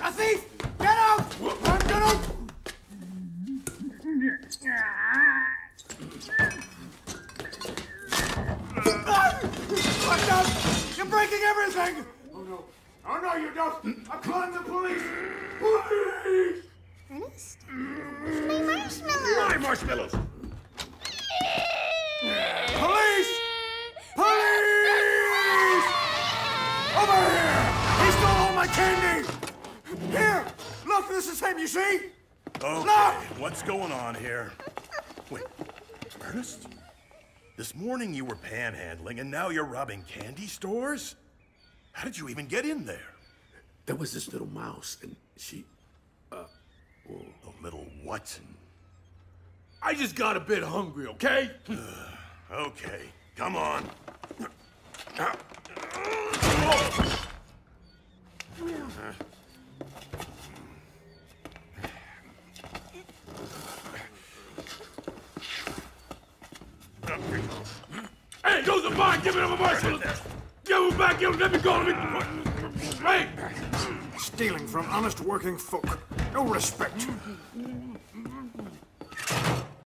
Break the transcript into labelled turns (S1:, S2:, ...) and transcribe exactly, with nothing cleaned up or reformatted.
S1: A thief! Get out! I'm gonna... Watch out! You're breaking everything! Oh no. Oh no, you don't! I'm calling the police! Police!
S2: Ernest? My marshmallows!
S3: My marshmallows!
S1: Police! Police! Over here! He stole all my candy! Here! Look, this is him, you see?
S3: Okay,
S1: Look!
S3: what's going on here? Wait, Ernest? This morning you were panhandling and now you're robbing candy stores? How did you even get in there?
S4: There was this little mouse and she... Uh...
S3: Oh. A little what?
S5: I just got a bit hungry, okay?
S3: Okay, come on.
S5: Hey, those are mine! Give me them a marshmallows! Give them back! Give them, let me go! Let me... Hey!
S1: Stealing from honest working folk. No respect.